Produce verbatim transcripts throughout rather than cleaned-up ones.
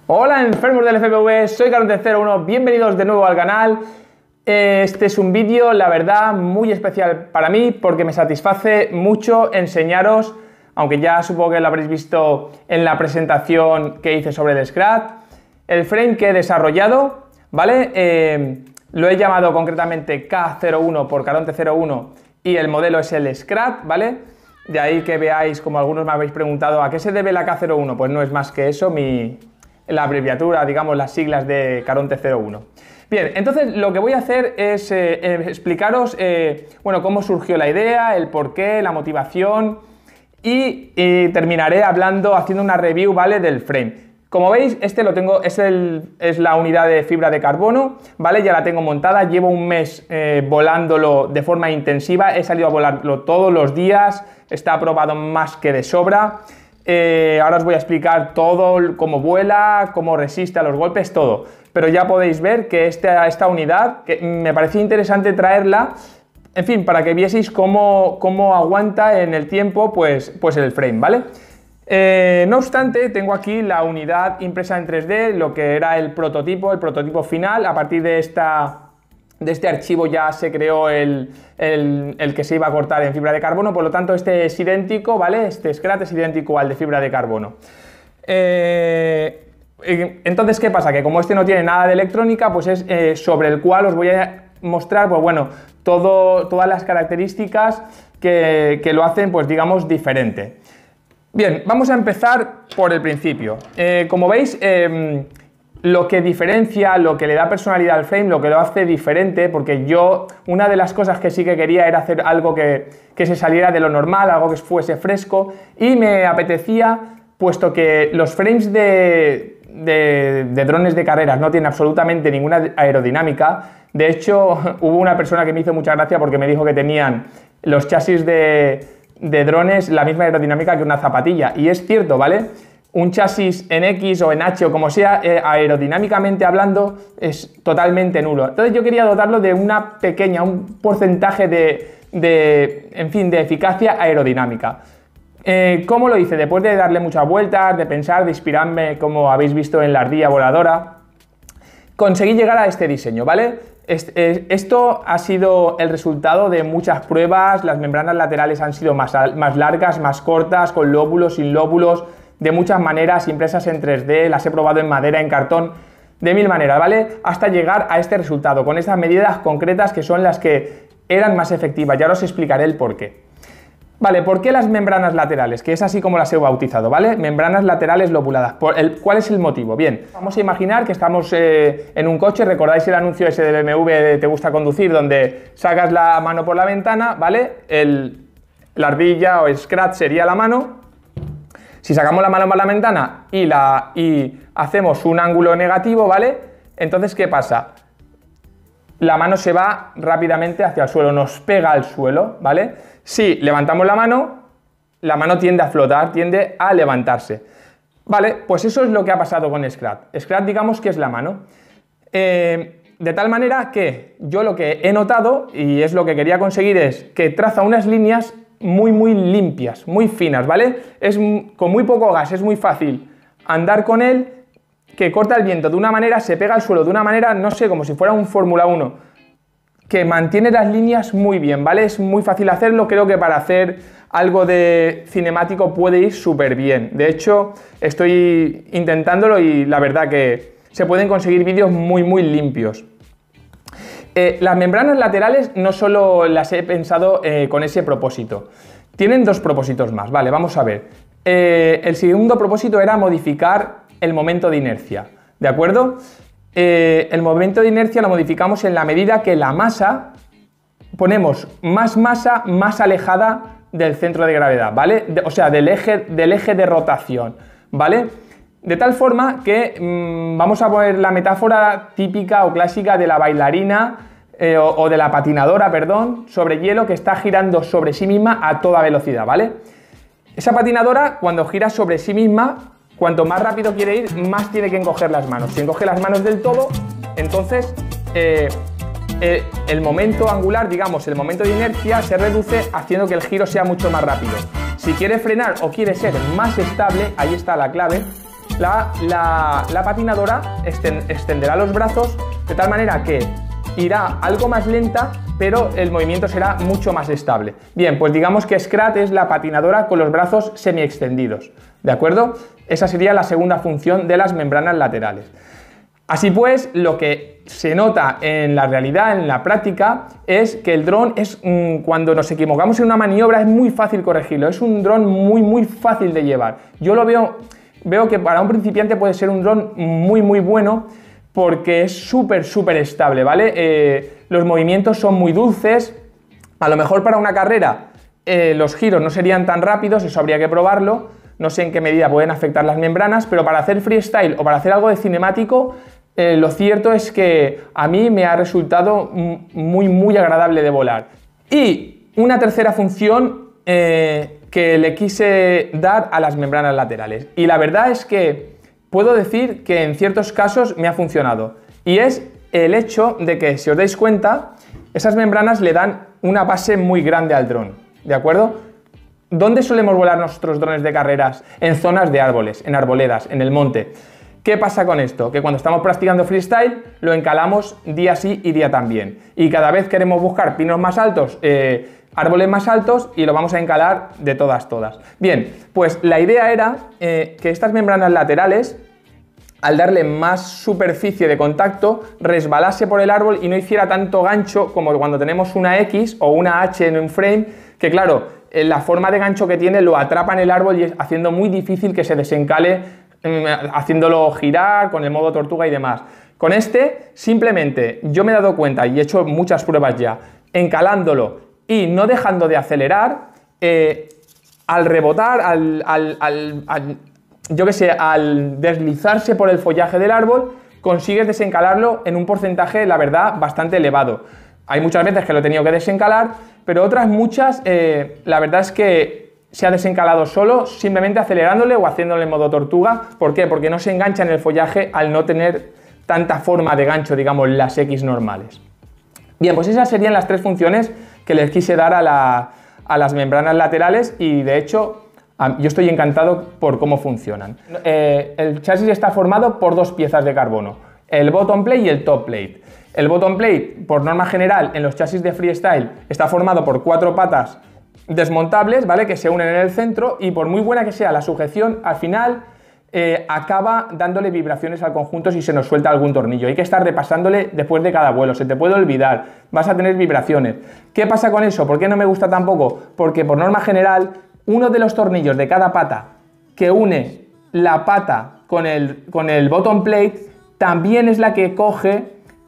Hola enfermos del F P V, soy Caronte cero uno, bienvenidos de nuevo al canal. Este es un vídeo, la verdad, muy especial para mí porque me satisface mucho enseñaros, aunque ya supongo que lo habréis visto en la presentación que hice sobre el Scrat, el frame que he desarrollado, ¿vale? Eh, lo he llamado concretamente K cero uno por Caronte cero uno y el modelo es el Scrat, ¿vale? De ahí que veáis, como algunos me habéis preguntado, ¿a qué se debe la K cero uno? Pues no es más que eso, mi... la abreviatura, digamos, las siglas de Caronte cero uno. Bien, entonces lo que voy a hacer es eh, eh, explicaros eh, bueno, cómo surgió la idea, el porqué, la motivación y, y terminaré hablando, haciendo una review, ¿vale?, del frame. Como veis, este lo tengo, es, el, es la unidad de fibra de carbono, ¿vale? Ya la tengo montada, llevo un mes eh, volándolo de forma intensiva, he salido a volarlo todos los días, está aprobado más que de sobra. Eh, ahora os voy a explicar todo, cómo vuela, cómo resiste a los golpes, todo. Pero ya podéis ver que esta, esta unidad, que me parecía interesante traerla, en fin, para que vieseis cómo, cómo aguanta en el tiempo pues, pues el frame, ¿vale? Eh, no obstante, tengo aquí la unidad impresa en tres D, lo que era el prototipo, el prototipo final. A partir de esta... de este archivo ya se creó el, el, el que se iba a cortar en fibra de carbono, por lo tanto este es idéntico, ¿vale? Este Scrat es idéntico al de fibra de carbono. Eh, entonces, ¿qué pasa? Que como este no tiene nada de electrónica, pues es eh, sobre el cual os voy a mostrar, pues bueno, todo, todas las características que, que lo hacen, pues digamos, diferente. Bien, vamos a empezar por el principio. Eh, como veis, eh, lo que diferencia, lo que le da personalidad al frame, lo que lo hace diferente, porque yo, una de las cosas que sí que quería era hacer algo que, que se saliera de lo normal, algo que fuese fresco, y me apetecía, puesto que los frames de, de, de drones de carreras no tienen absolutamente ninguna aerodinámica. De hecho, hubo una persona que me hizo mucha gracia porque me dijo que tenían los chasis de, de drones la misma aerodinámica que una zapatilla, y es cierto, ¿vale? Un chasis en X o en H o como sea, eh, aerodinámicamente hablando, es totalmente nulo. Entonces yo quería dotarlo de una pequeña, un porcentaje de, de en fin, de eficacia aerodinámica. Eh, ¿Cómo lo hice? Después de darle muchas vueltas, de pensar, de inspirarme, como habéis visto en la ardilla voladora, conseguí llegar a este diseño, ¿vale? Este, esto ha sido el resultado de muchas pruebas. Las membranas laterales han sido más, más largas, más cortas, con lóbulos, sin lóbulos, de muchas maneras, impresas en tres D, las he probado en madera, en cartón, de mil maneras, ¿vale? Hasta llegar a este resultado, con estas medidas concretas que son las que eran más efectivas. Ya os explicaré el porqué. Vale, ¿por qué las membranas laterales? Que es así como las he bautizado, ¿vale? Membranas laterales lobuladas. ¿Por el, ¿Cuál es el motivo? Bien, vamos a imaginar que estamos eh, en un coche. ¿Recordáis el anuncio ese de B M W de Te gusta conducir? Donde sacas la mano por la ventana, ¿vale? El, la ardilla o el Scrat sería la mano. Si sacamos la mano por la ventana y, la, y hacemos un ángulo negativo, ¿vale? Entonces, ¿qué pasa? La mano se va rápidamente hacia el suelo, nos pega al suelo, ¿vale? Si levantamos la mano, la mano tiende a flotar, tiende a levantarse. Vale, pues eso es lo que ha pasado con Scrat. Scrat, digamos que es la mano. Eh, de tal manera que yo lo que he notado, y es lo que quería conseguir, es que traza unas líneas muy muy limpias, muy finas, ¿vale? Es con muy poco gas, es muy fácil andar con él, que corta el viento de una manera, se pega al suelo de una manera, no sé, como si fuera un Fórmula uno, que mantiene las líneas muy bien, ¿vale? Es muy fácil hacerlo, creo que para hacer algo de cinemático puede ir súper bien. De hecho, estoy intentándolo y la verdad que se pueden conseguir vídeos muy muy limpios. Eh, las membranas laterales no solo las he pensado eh, con ese propósito, tienen dos propósitos más, vale, vamos a ver. Eh, el segundo propósito era modificar el momento de inercia, ¿de acuerdo? Eh, el momento de inercia lo modificamos en la medida que la masa, ponemos más masa más alejada del centro de gravedad, ¿vale? De, o sea, del eje, del eje de rotación, ¿vale? De tal forma que mmm, vamos a poner la metáfora típica o clásica de la bailarina eh, o, o de la patinadora, perdón, sobre hielo que está girando sobre sí misma a toda velocidad, ¿vale? Esa patinadora, cuando gira sobre sí misma, cuanto más rápido quiere ir, más tiene que encoger las manos. Si encoge las manos del todo, entonces eh, eh, el momento angular, digamos, el momento de inercia se reduce haciendo que el giro sea mucho más rápido. Si quiere frenar o quiere ser más estable, ahí está la clave, la, la, la patinadora extenderá los brazos de tal manera que irá algo más lenta, pero el movimiento será mucho más estable. Bien, pues digamos que Scrat es la patinadora con los brazos semi extendidos, ¿de acuerdo? Esa sería la segunda función de las membranas laterales. Así pues, lo que se nota en la realidad, en la práctica, es que el dron es, mmm, cuando nos equivocamos en una maniobra, es muy fácil corregirlo. Es un dron muy, muy fácil de llevar. Yo lo veo, veo que para un principiante puede ser un dron muy, muy bueno porque es súper, súper estable, ¿vale? Eh, los movimientos son muy dulces. A lo mejor para una carrera eh, los giros no serían tan rápidos, eso habría que probarlo. No sé en qué medida pueden afectar las membranas, pero para hacer freestyle o para hacer algo de cinemático, Eh, lo cierto es que a mí me ha resultado muy, muy agradable de volar. Y una tercera función eh, que le quise dar a las membranas laterales. Y la verdad es que puedo decir que en ciertos casos me ha funcionado. Y es el hecho de que, si os dais cuenta, esas membranas le dan una base muy grande al dron, ¿de acuerdo? ¿Dónde solemos volar nuestros drones de carreras? En zonas de árboles, en arboledas, en el monte. ¿Qué pasa con esto? Que cuando estamos practicando freestyle lo encalamos día sí y día también. Y cada vez queremos buscar pinos más altos, eh, árboles más altos y lo vamos a encalar de todas, todas. Bien, pues la idea era eh, que estas membranas laterales, al darle más superficie de contacto, resbalase por el árbol y no hiciera tanto gancho como cuando tenemos una X o una H en un frame, que claro, la forma de gancho que tiene lo atrapa en el árbol y es haciendo muy difícil que se desencale, haciéndolo girar con el modo tortuga y demás. Con este, simplemente yo me he dado cuenta y he hecho muchas pruebas ya, encalándolo y no dejando de acelerar, eh, al rebotar, al, al, al, al, yo que sé, al deslizarse por el follaje del árbol, consigues desencalarlo en un porcentaje, la verdad, bastante elevado. Hay muchas veces que lo he tenido que desencalar, pero otras muchas, eh, la verdad es que se ha desencalado solo, simplemente acelerándole o haciéndole en modo tortuga. ¿Por qué? Porque no se engancha en el follaje al no tener tanta forma de gancho, digamos, las X normales. Bien, pues esas serían las tres funciones que les quise dar a, la, a las membranas laterales y, de hecho, yo estoy encantado por cómo funcionan. Eh, el chasis está formado por dos piezas de carbono, el bottom plate y el top plate. El bottom plate, por norma general, en los chasis de freestyle, está formado por cuatro patas desmontables, ¿vale? Que se unen en el centro y por muy buena que sea la sujeción, al final eh, acaba dándole vibraciones al conjunto si se nos suelta algún tornillo. Hay que estar repasándole después de cada vuelo, se te puede olvidar, vas a tener vibraciones. ¿Qué pasa con eso? ¿Por qué no me gusta tampoco? Porque por norma general, uno de los tornillos de cada pata que une la pata con el, con el bottom plate también es la que coge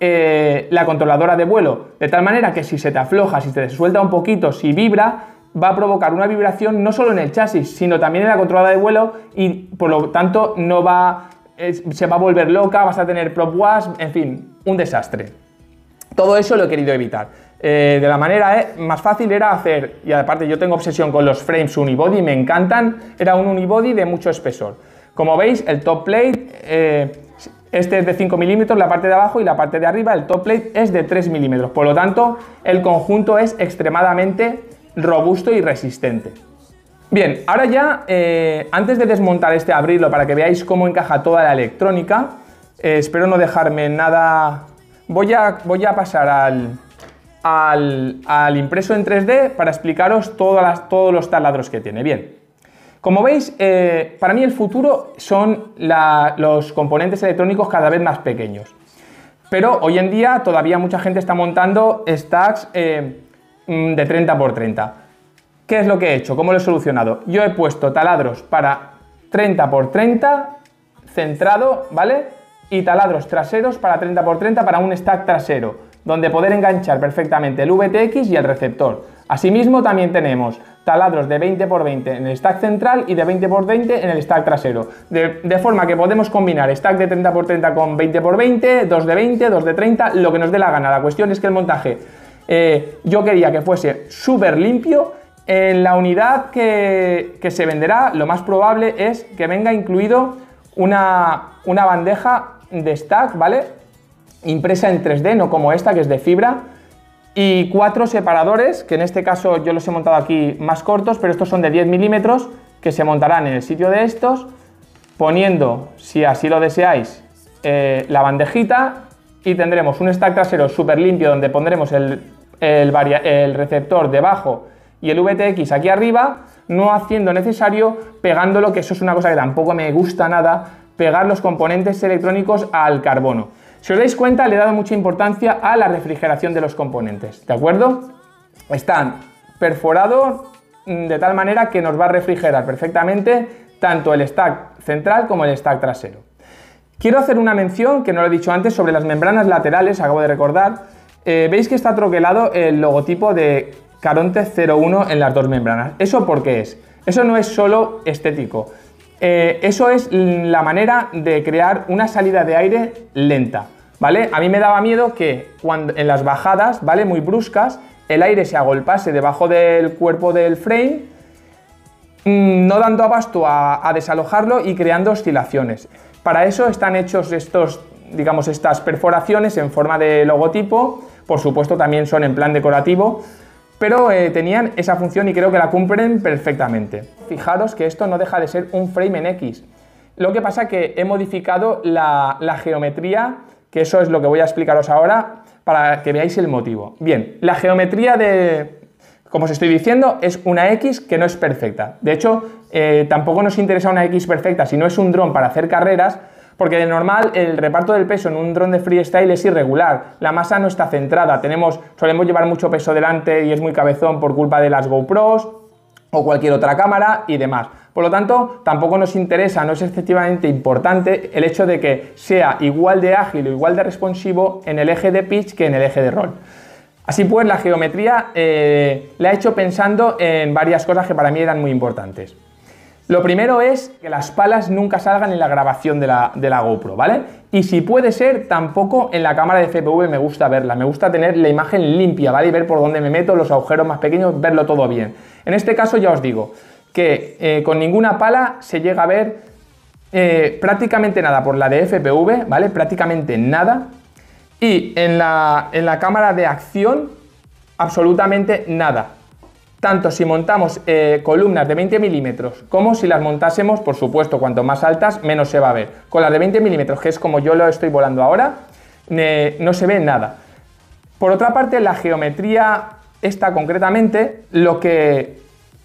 eh, la controladora de vuelo, de tal manera que si se te afloja, si te suelta un poquito, si vibra, va a provocar una vibración no solo en el chasis, sino también en la controladora de vuelo y por lo tanto no va, eh, se va a volver loca, vas a tener prop wash, en fin, un desastre. Todo eso lo he querido evitar. Eh, de la manera eh, más fácil era hacer, y aparte yo tengo obsesión con los frames unibody, me encantan, era un unibody de mucho espesor. Como veis, el top plate, eh, este es de cinco milímetros, la parte de abajo, y la parte de arriba, el top plate, es de tres milímetros. Por lo tanto, el conjunto es extremadamente robusto y resistente. Bien, ahora ya, eh, antes de desmontar este, abrirlo para que veáis cómo encaja toda la electrónica, eh, espero no dejarme nada, voy a, voy a pasar al, al, al impreso en tres D para explicaros todas las, todos los taladros que tiene. Bien, como veis, eh, para mí el futuro son la, los componentes electrónicos cada vez más pequeños, pero hoy en día todavía mucha gente está montando stacks eh, de treinta por treinta. ¿Qué es lo que he hecho? ¿Cómo lo he solucionado? Yo he puesto taladros para treinta por treinta centrado, ¿vale? Y taladros traseros para treinta por treinta para un stack trasero, donde poder enganchar perfectamente el V T X y el receptor. Asimismo, también tenemos taladros de veinte por veinte en el stack central y de veinte por veinte en el stack trasero. De, de forma que podemos combinar stack de treinta por treinta con veinte por veinte, dos de veinte, dos de treinta, lo que nos dé la gana. La cuestión es que el montaje, eh, yo quería que fuese súper limpio. En la unidad que, que se venderá, lo más probable es que venga incluido una, una bandeja de stack, ¿vale? Impresa en tres D, no como esta, que es de fibra, y cuatro separadores, que en este caso yo los he montado aquí más cortos, pero estos son de diez milímetros, que se montarán en el sitio de estos, poniendo, si así lo deseáis, eh, la bandejita, y tendremos un stack trasero súper limpio donde pondremos el, el, varia, el receptor debajo y el V T X aquí arriba, no haciendo necesario pegándolo, que eso es una cosa que tampoco me gusta nada, pegar los componentes electrónicos al carbono. Si os dais cuenta, le he dado mucha importancia a la refrigeración de los componentes, ¿de acuerdo? Están perforados de tal manera que nos va a refrigerar perfectamente tanto el stack central como el stack trasero. Quiero hacer una mención, que no lo he dicho antes, sobre las membranas laterales, acabo de recordar. Eh, Veis que está troquelado el logotipo de Caronte cero uno en las dos membranas. ¿Eso por qué es? Eso no es solo estético. Eh, eso es la manera de crear una salida de aire lenta, ¿vale? A mí me daba miedo que cuando, en las bajadas, ¿vale?, muy bruscas, el aire se agolpase debajo del cuerpo del frame, mmm, no dando abasto a, a desalojarlo y creando oscilaciones. Para eso están hechos estos, digamos, estas perforaciones en forma de logotipo. Por supuesto también son en plan decorativo, pero eh, tenían esa función y creo que la cumplen perfectamente. Fijaros que esto no deja de ser un frame en X. Lo que pasa es que he modificado la, la geometría, que eso es lo que voy a explicaros ahora, para que veáis el motivo. Bien, la geometría de, como os estoy diciendo, es una X que no es perfecta. De hecho, eh, tampoco nos interesa una X perfecta si no es un dron para hacer carreras, porque de normal el reparto del peso en un dron de freestyle es irregular, la masa no está centrada, tenemos, solemos llevar mucho peso delante y es muy cabezón por culpa de las GoPros o cualquier otra cámara y demás. Por lo tanto, tampoco nos interesa, no es excesivamente importante el hecho de que sea igual de ágil o igual de responsivo en el eje de pitch que en el eje de roll. Así pues, la geometría eh, la he hecho pensando en varias cosas que para mí eran muy importantes. Lo primero es que las palas nunca salgan en la grabación de la, de la GoPro, ¿vale? Y si puede ser, tampoco en la cámara de F P V me gusta verla, me gusta tener la imagen limpia, ¿vale? Y ver por dónde me meto, los agujeros más pequeños, verlo todo bien. En este caso ya os digo que eh, con ninguna pala se llega a ver eh, prácticamente nada por la de F P V, ¿vale? Prácticamente nada. Y en la, en la cámara de acción, absolutamente nada. Tanto si montamos eh, columnas de veinte milímetros como si las montásemos, por supuesto, cuanto más altas, menos se va a ver. Con las de veinte milímetros, que es como yo lo estoy volando ahora, eh, no se ve nada. Por otra parte, la geometría esta concretamente, lo que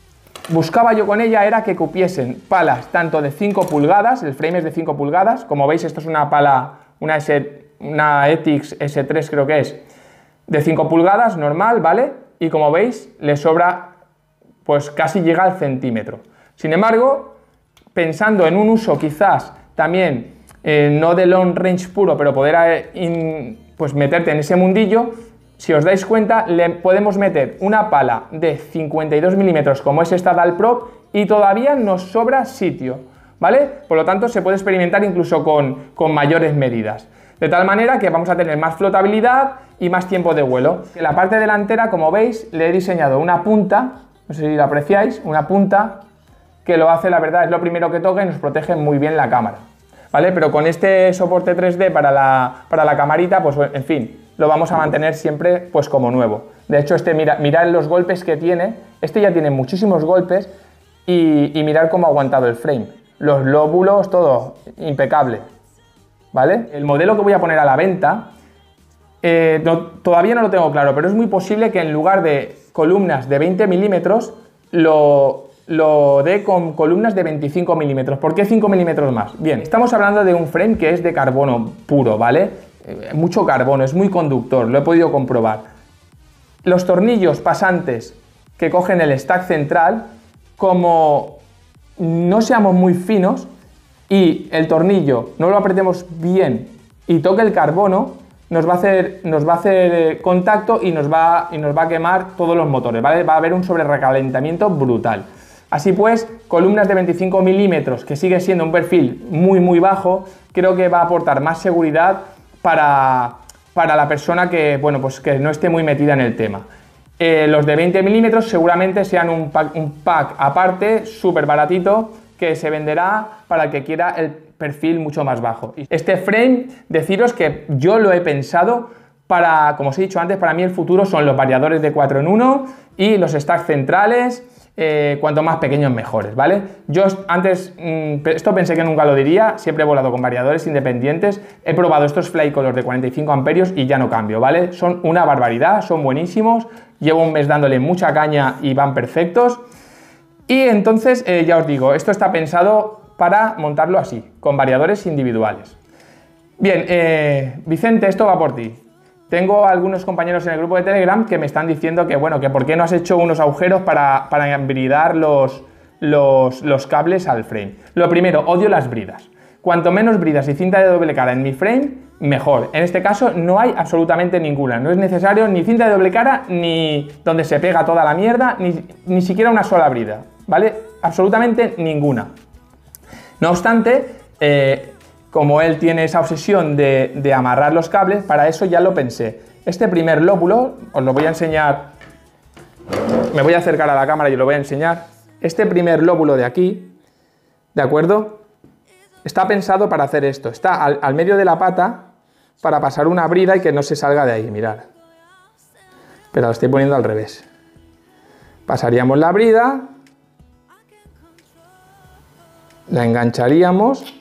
buscaba yo con ella era que cupiesen palas tanto de cinco pulgadas, el frame es de cinco pulgadas, como veis esto es una pala, una, S, una Etix S tres creo que es, de cinco pulgadas, normal, ¿vale? Y como veis, le sobra, pues casi llega al centímetro. Sin embargo, pensando en un uso quizás también, eh, no de long range puro, pero poder eh, in, pues meterte en ese mundillo, si os dais cuenta, le podemos meter una pala de cincuenta y dos milímetros como es esta Dalprop y todavía nos sobra sitio, ¿vale? Por lo tanto, se puede experimentar incluso con, con mayores medidas. De tal manera que vamos a tener más flotabilidad y más tiempo de vuelo. En la parte delantera, como veis, le he diseñado una punta, no sé si la apreciáis, una punta que lo hace, la verdad, es lo primero que toca y nos protege muy bien la cámara, ¿vale? Pero con este soporte tres D para la, para la camarita, pues en fin, lo vamos a mantener siempre pues como nuevo. De hecho, este, mira, mirad los golpes que tiene, este ya tiene muchísimos golpes y, y mirad cómo ha aguantado el frame. Los lóbulos, todo impecable. ¿Vale? El modelo que voy a poner a la venta, eh, no, todavía no lo tengo claro, pero es muy posible que en lugar de columnas de veinte milímetros, lo, lo dé con columnas de veinticinco milímetros. ¿Por qué cinco milímetros más? Bien, estamos hablando de un frame que es de carbono puro, ¿vale? Eh, mucho carbono, es muy conductor, lo he podido comprobar. Los tornillos pasantes que cogen el stack central, como no seamos muy finos, y el tornillo no lo apretemos bien y toque el carbono, nos va a hacer, nos va a hacer contacto y nos, va, y nos va a quemar todos los motores, ¿vale? Va a haber un sobrecalentamiento brutal. Así pues, columnas de veinticinco milímetros, que sigue siendo un perfil muy muy bajo, creo que va a aportar más seguridad para, para la persona que, bueno, pues que no esté muy metida en el tema. Eh, los de veinte milímetros seguramente sean un pack, un pack aparte, súper baratito, que se venderá para el que quiera el perfil mucho más bajo. Este frame, deciros que yo lo he pensado para, como os he dicho antes, para mí el futuro son los variadores de cuatro en uno y los stacks centrales, eh, cuanto más pequeños mejores, ¿vale? Yo antes, mmm, esto pensé que nunca lo diría, siempre he volado con variadores independientes, he probado estos Flycolor de cuarenta y cinco amperios y ya no cambio, ¿vale? Son una barbaridad, son buenísimos, llevo un mes dándole mucha caña y van perfectos. Y entonces, eh, ya os digo, esto está pensado para montarlo así, con variadores individuales. Bien, eh, Vicente, esto va por ti. Tengo algunos compañeros en el grupo de Telegram que me están diciendo que, bueno, que por qué no has hecho unos agujeros para, para embridar los, los, los cables al frame. Lo primero, odio las bridas. Cuanto menos bridas y cinta de doble cara en mi frame, mejor. En este caso no hay absolutamente ninguna. No es necesario ni cinta de doble cara, ni donde se pega toda la mierda, ni, ni siquiera una sola brida, ¿vale? Absolutamente ninguna. No obstante, eh, como él tiene esa obsesión de, de amarrar los cables, para eso ya lo pensé. Este primer lóbulo, os lo voy a enseñar, me voy a acercar a la cámara y os lo voy a enseñar. Este primer lóbulo de aquí, ¿de acuerdo? Está pensado para hacer esto. Está al, al medio de la pata para pasar una brida y que no se salga de ahí, mirad. Pero lo estoy poniendo al revés. Pasaríamos la brida, la engancharíamos.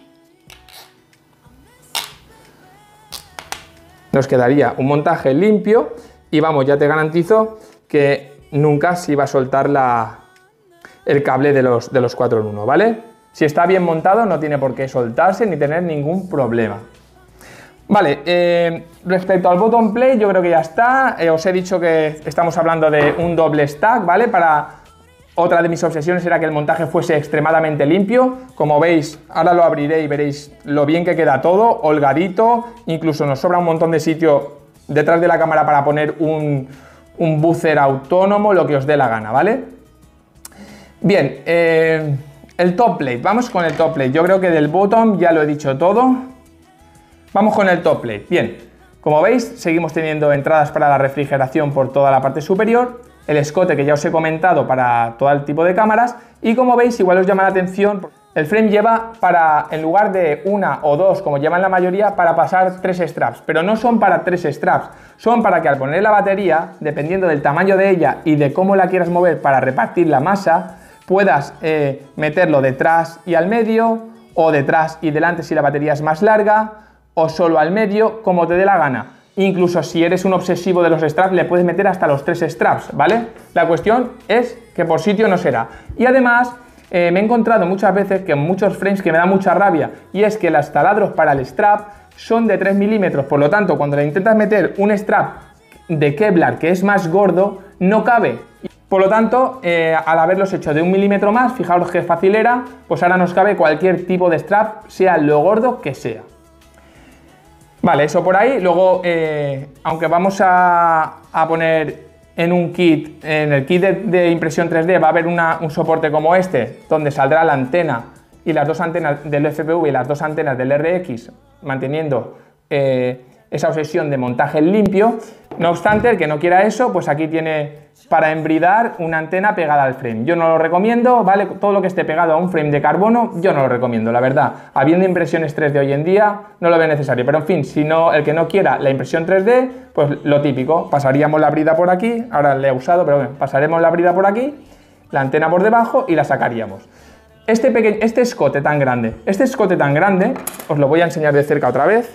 Nos quedaría un montaje limpio y vamos, ya te garantizo que nunca se iba a soltar la, el cable de los, de los cuatro en uno, ¿vale? Si está bien montado no tiene por qué soltarse ni tener ningún problema. Vale, eh, respecto al bottom plate yo creo que ya está. Eh, os he dicho que estamos hablando de un doble stack, ¿vale? Para... Otra de mis obsesiones era que el montaje fuese extremadamente limpio. Como veis, ahora lo abriré y veréis lo bien que queda todo, holgadito. Incluso nos sobra un montón de sitio detrás de la cámara para poner un, un buzzer autónomo, lo que os dé la gana, ¿vale? Bien, eh, el top plate. Vamos con el top plate. Yo creo que del bottom ya lo he dicho todo. Vamos con el top plate. Bien, como veis, seguimos teniendo entradas para la refrigeración por toda la parte superior. El escote que ya os he comentado para todo el tipo de cámaras y como veis igual os llama la atención, el frame lleva para, en lugar de una o dos como llevan la mayoría, para pasar tres straps, pero no son para tres straps, son para que al poner la batería, dependiendo del tamaño de ella y de cómo la quieras mover para repartir la masa, puedas eh, meterlo detrás y al medio o detrás y delante si la batería es más larga o solo al medio, como te dé la gana. Incluso si eres un obsesivo de los straps, le puedes meter hasta los tres straps, ¿vale? La cuestión es que por sitio no será. Y además, eh, me he encontrado muchas veces que en muchos frames que me da mucha rabia, y es que los taladros para el strap son de tres milímetros, por lo tanto, cuando le intentas meter un strap de Kevlar que es más gordo, no cabe. Por lo tanto, eh, al haberlos hecho de un milímetro más, fijaros qué fácil era, pues ahora nos cabe cualquier tipo de strap, sea lo gordo que sea. Vale, eso por ahí. Luego, eh, aunque vamos a, a poner en un kit, en el kit de, de impresión tres D va a haber una, un soporte como este, donde saldrá la antena y las dos antenas del F P V y las dos antenas del R X, manteniendo eh, esa obsesión de montaje limpio. No obstante, el que no quiera eso, pues aquí tiene para embridar una antena pegada al frame. Yo no lo recomiendo, ¿vale? Todo lo que esté pegado a un frame de carbono, yo no lo recomiendo, la verdad. Habiendo impresiones tres D hoy en día, no lo veo necesario. Pero en fin, si no, el que no quiera la impresión tres D, pues lo típico, pasaríamos la brida por aquí, ahora la he usado, pero bueno, pasaremos la brida por aquí, la antena por debajo y la sacaríamos. Este, pequeño, este escote tan grande, este escote tan grande, os lo voy a enseñar de cerca otra vez.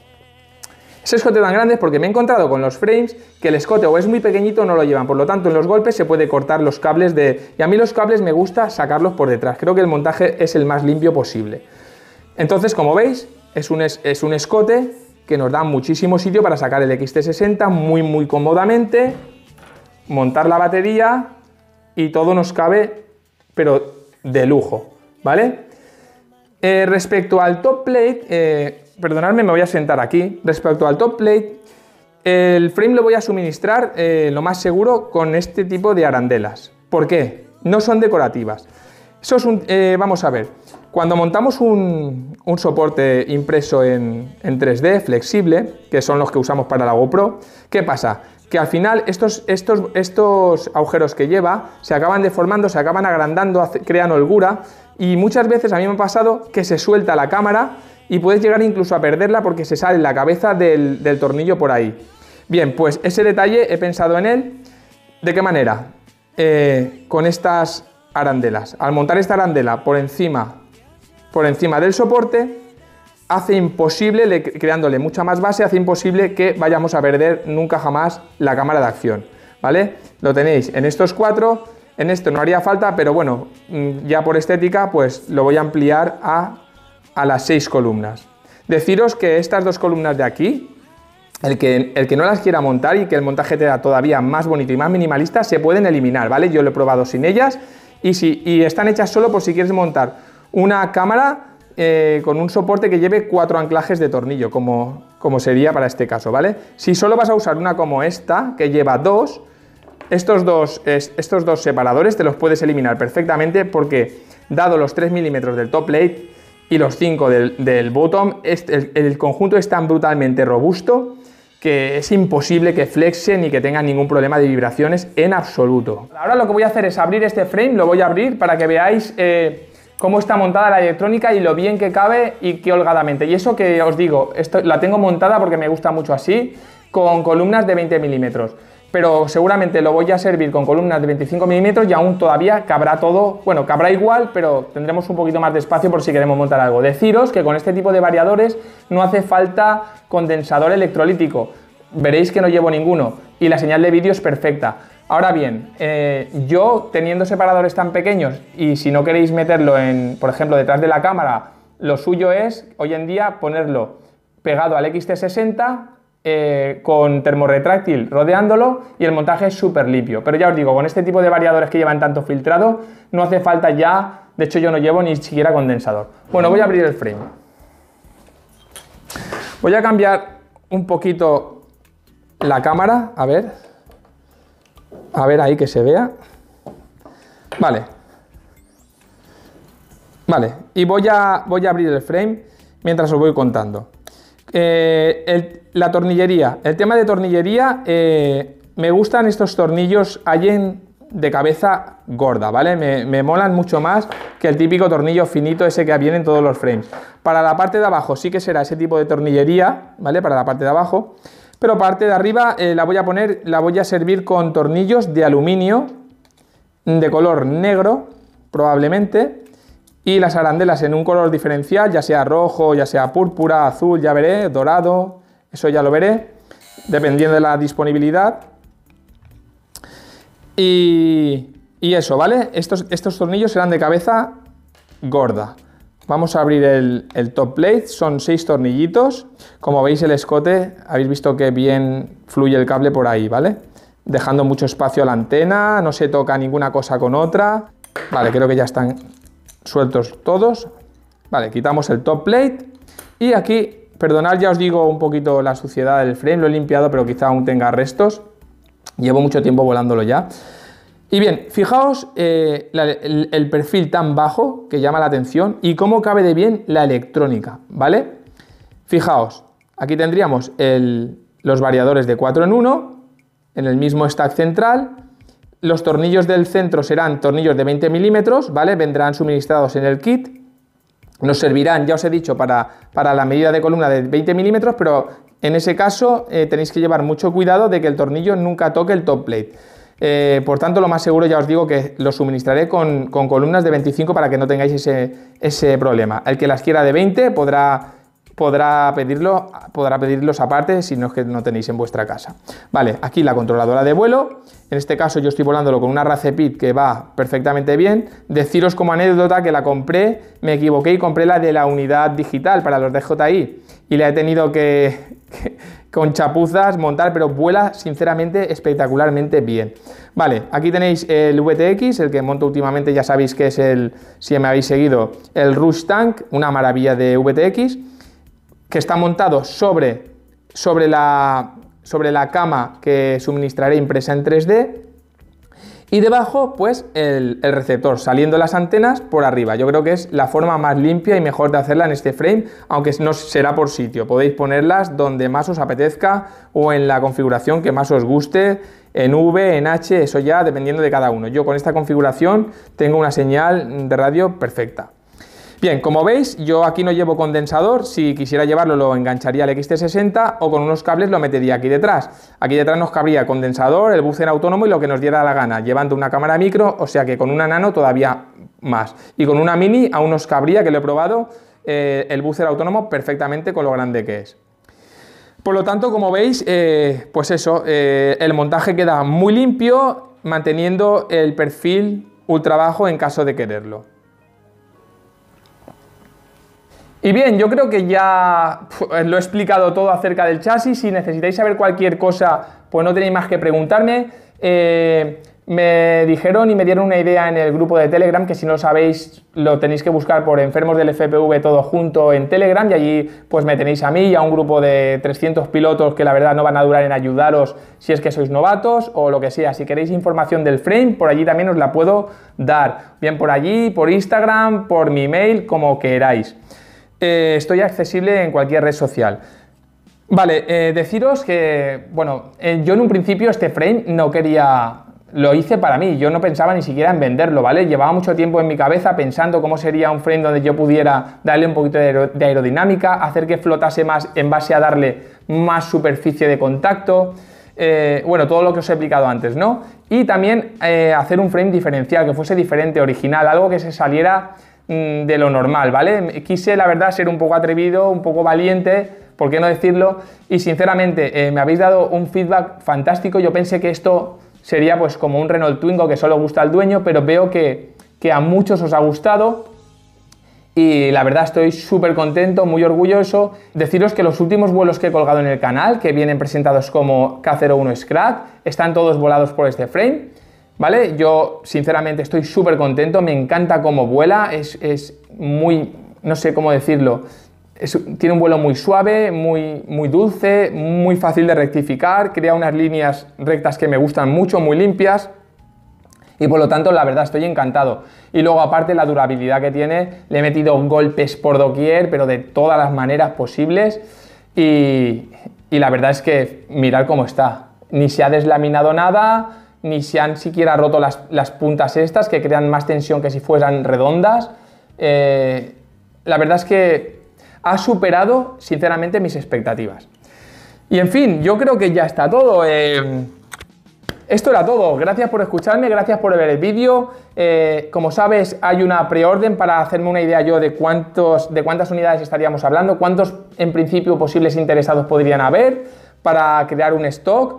Ese escote tan grande es porque me he encontrado con los frames que el escote o es muy pequeñito o no lo llevan, por lo tanto en los golpes se puede cortar los cables de... Y a mí los cables me gusta sacarlos por detrás, creo que el montaje es el más limpio posible. Entonces, como veis, es un, es, es un escote que nos da muchísimo sitio para sacar el X T sesenta muy muy cómodamente, montar la batería y todo nos cabe, pero de lujo, ¿vale? Eh, respecto al top plate... Eh, Perdonadme, me voy a sentar aquí. Respecto al top plate, el frame lo voy a suministrar eh, lo más seguro con este tipo de arandelas. ¿Por qué? No son decorativas. Eso es un, eh, vamos a ver, cuando montamos un, un soporte impreso en, en tres D flexible, que son los que usamos para la GoPro, ¿qué pasa? Que al final estos, estos, estos agujeros que lleva se acaban deformando, se acaban agrandando, hace, crean holgura y muchas veces a mí me ha pasado que se suelta la cámara y puedes llegar incluso a perderla porque se sale la cabeza del, del tornillo por ahí. Bien, pues ese detalle he pensado en él. ¿De qué manera? Eh, con estas arandelas. Al montar esta arandela por encima, por encima del soporte, hace imposible, le, creándole mucha más base, hace imposible que vayamos a perder nunca jamás la cámara de acción, ¿vale? Lo tenéis en estos cuatro, en esto no haría falta, pero bueno, ya por estética, pues lo voy a ampliar a, a las seis columnas. Deciros que estas dos columnas de aquí, El que, el que no las quiera montar y que el montaje te da todavía más bonito y más minimalista, se pueden eliminar, ¿vale? Yo lo he probado sin ellas y, si, y están hechas solo por si quieres montar una cámara eh, con un soporte que lleve cuatro anclajes de tornillo, como, como sería para este caso, ¿vale? Si solo vas a usar una como esta, que lleva dos, estos dos, estos dos separadores te los puedes eliminar perfectamente porque, dado los tres milímetros del top plate y los cinco del, del bottom, este, el, el conjunto es tan brutalmente robusto que es imposible que flexe ni que tenga ningún problema de vibraciones en absoluto. Ahora lo que voy a hacer es abrir este frame, lo voy a abrir para que veáis eh, cómo está montada la electrónica y lo bien que cabe y qué holgadamente. Y eso que os digo, esto, la tengo montada porque me gusta mucho así, con columnas de veinte milímetros. Pero seguramente lo voy a servir con columnas de veinticinco milímetros y aún todavía cabrá todo, bueno, cabrá igual, pero tendremos un poquito más de espacio por si queremos montar algo. Deciros que con este tipo de variadores no hace falta condensador electrolítico, veréis que no llevo ninguno y la señal de vídeo es perfecta. Ahora bien, eh, yo teniendo separadores tan pequeños y si no queréis meterlo en, por ejemplo, detrás de la cámara, lo suyo es hoy en día ponerlo pegado al X T sesenta, Eh, con termorretráctil rodeándolo y el montaje es súper limpio. Pero ya os digo, con este tipo de variadores que llevan tanto filtrado, no hace falta ya, de hecho yo no llevo ni siquiera condensador. Bueno, voy a abrir el frame. Voy a cambiar un poquito la cámara, a ver, a ver ahí que se vea. Vale. Vale, y voy a, voy a abrir el frame mientras os voy contando. Eh, el, la tornillería, el tema de tornillería, eh, me gustan estos tornillos Allen de cabeza gorda, ¿vale? Me, me molan mucho más que el típico tornillo finito ese que viene en todos los frames. Para la parte de abajo sí que será ese tipo de tornillería, ¿vale? Para la parte de abajo, pero parte de arriba eh, la voy a poner, la voy a servir con tornillos de aluminio de color negro, probablemente. Y las arandelas en un color diferencial, ya sea rojo, ya sea púrpura, azul, ya veré, dorado, eso ya lo veré, dependiendo de la disponibilidad. Y, y eso, ¿vale? Estos, estos tornillos serán de cabeza gorda. Vamos a abrir el, el top plate, son seis tornillitos. Como veis el escote, habéis visto que bien fluye el cable por ahí, ¿vale? Dejando mucho espacio a la antena, no se toca ninguna cosa con otra. Vale, creo que ya están sueltos todos. Vale, quitamos el top plate y aquí, perdonad, ya os digo un poquito la suciedad del frame, lo he limpiado pero quizá aún tenga restos, llevo mucho tiempo volándolo ya. Y bien, fijaos eh, la, el, el perfil tan bajo que llama la atención y cómo cabe de bien la electrónica, ¿vale? Fijaos, aquí tendríamos el, los variadores de cuatro en uno en el mismo stack central. Los tornillos del centro serán tornillos de veinte milímetros, ¿vale? Vendrán suministrados en el kit. Nos servirán, ya os he dicho, para, para la medida de columna de veinte milímetros, pero en ese caso eh, tenéis que llevar mucho cuidado de que el tornillo nunca toque el top plate. Eh, por tanto, lo más seguro, ya os digo, que los suministraré con, con columnas de veinticinco para que no tengáis ese, ese problema. El que las quiera de veinte podrá... Podrá pedirlo, podrá pedirlos aparte si no es que no tenéis en vuestra casa. Vale, aquí la controladora de vuelo. En este caso yo estoy volándolo con una Razepit que va perfectamente bien. Deciros como anécdota que la compré, me equivoqué y compré la de la unidad digital para los D J I y la he tenido que, que con chapuzas montar, pero vuela sinceramente espectacularmente bien. Vale, aquí tenéis el V T X, el que monto últimamente, ya sabéis que es el, si me habéis seguido, el Rush Tank, una maravilla de V T X, que está montado sobre, sobre, la, sobre la cama que suministraré impresa en tres D y debajo pues el, el receptor, saliendo las antenas por arriba. Yo creo que es la forma más limpia y mejor de hacerla en este frame, aunque no será por sitio, podéis ponerlas donde más os apetezca o en la configuración que más os guste, en V, en H, eso ya dependiendo de cada uno. Yo con esta configuración tengo una señal de radio perfecta. Bien, como veis, yo aquí no llevo condensador. Si quisiera llevarlo, lo engancharía al X T sesenta o con unos cables lo metería aquí detrás. Aquí detrás nos cabría condensador, el buzzer autónomo y lo que nos diera la gana, llevando una cámara micro, o sea que con una nano todavía más. Y con una mini aún nos cabría, que lo he probado, eh, el buzzer autónomo perfectamente con lo grande que es. Por lo tanto, como veis, eh, pues eso, eh, el montaje queda muy limpio, manteniendo el perfil ultra bajo en caso de quererlo. Y bien, yo creo que ya lo he explicado todo acerca del chasis. Si necesitáis saber cualquier cosa, pues no tenéis más que preguntarme. Eh, me dijeron y me dieron una idea en el grupo de Telegram, que si no lo sabéis, lo tenéis que buscar por Enfermos del F P V todo junto en Telegram, y allí pues me tenéis a mí y a un grupo de trescientos pilotos que la verdad no van a durar en ayudaros si es que sois novatos o lo que sea. Si queréis información del frame, por allí también os la puedo dar, bien por allí, por Instagram, por mi email, como queráis. Eh, estoy accesible en cualquier red social. Vale, eh, deciros que, bueno, eh, yo en un principio este frame no quería, lo hice para mí, yo no pensaba ni siquiera en venderlo, ¿vale? Llevaba mucho tiempo en mi cabeza pensando cómo sería un frame donde yo pudiera darle un poquito de, aer de aerodinámica, hacer que flotase más en base a darle más superficie de contacto, eh, bueno, todo lo que os he explicado antes, ¿no? Y también eh, hacer un frame diferencial, que fuese diferente, original, algo que se saliera de lo normal, ¿vale? Quise, la verdad, ser un poco atrevido, un poco valiente, ¿por qué no decirlo? Y sinceramente, eh, me habéis dado un feedback fantástico. Yo pensé que esto sería pues como un Renault Twingo que solo gusta al dueño, pero veo que, que a muchos os ha gustado y la verdad estoy súper contento, muy orgulloso. Deciros que los últimos vuelos que he colgado en el canal, que vienen presentados como K cero uno Scrat, están todos volados por este frame, ¿vale? Yo sinceramente estoy súper contento, me encanta cómo vuela, es, es muy, no sé cómo decirlo, es, tiene un vuelo muy suave, muy, muy dulce, muy fácil de rectificar, crea unas líneas rectas que me gustan mucho, muy limpias, y por lo tanto la verdad estoy encantado. Y luego aparte la durabilidad que tiene, le he metido golpes por doquier, pero de todas las maneras posibles, y, y la verdad es que mirad cómo está, ni se ha deslaminado nada, ni se han siquiera roto las, las puntas estas que crean más tensión que si fueran redondas. Eh, la verdad es que ha superado sinceramente mis expectativas. Y en fin, yo creo que ya está todo. Eh, esto era todo. Gracias por escucharme, gracias por ver el vídeo. Eh, como sabes, hay una preorden para hacerme una idea yo de, cuántos, de cuántas unidades estaríamos hablando, cuántos en principio posibles interesados podrían haber para crear un stock.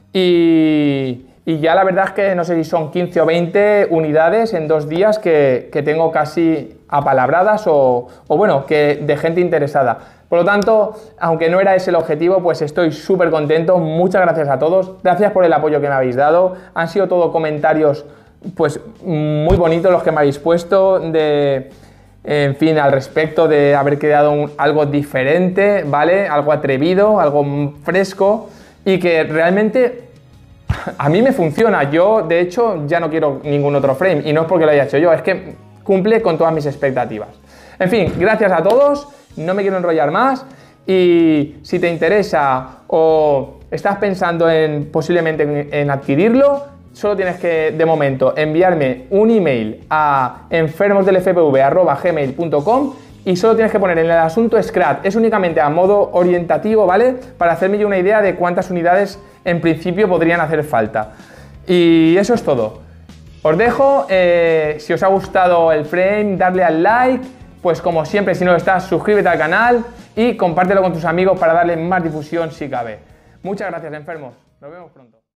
Y... Y ya la verdad es que no sé si son quince o veinte unidades en dos días que, que tengo casi apalabradas o, o bueno, que de gente interesada. Por lo tanto, aunque no era ese el objetivo, pues estoy súper contento. Muchas gracias a todos. Gracias por el apoyo que me habéis dado. Han sido todo comentarios pues muy bonitos los que me habéis puesto de... En fin, al respecto de haber creado un, algo diferente, ¿vale? Algo atrevido, algo fresco y que realmente... A mí me funciona, yo de hecho ya no quiero ningún otro frame y no es porque lo haya hecho yo, es que cumple con todas mis expectativas. En fin, gracias a todos, no me quiero enrollar más y si te interesa o estás pensando en posiblemente en, en adquirirlo, solo tienes que de momento enviarme un email a enfermos del f p v arroba gmail punto com y solo tienes que poner en el asunto Scrat, es únicamente a modo orientativo, ¿vale? Para hacerme yo una idea de cuántas unidades en principio podrían hacer falta. Y eso es todo. Os dejo, eh, si os ha gustado el frame, darle al like, pues como siempre, si no lo estás, suscríbete al canal y compártelo con tus amigos para darle más difusión si cabe. Muchas gracias, enfermos. Nos vemos pronto.